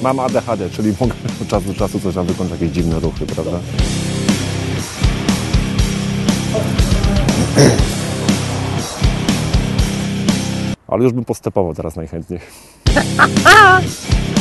Mam ADHD, czyli mogę od czasu do czasu coś tam wykonać, jakieś dziwne ruchy, prawda? Ale już bym postepował teraz najchętniej.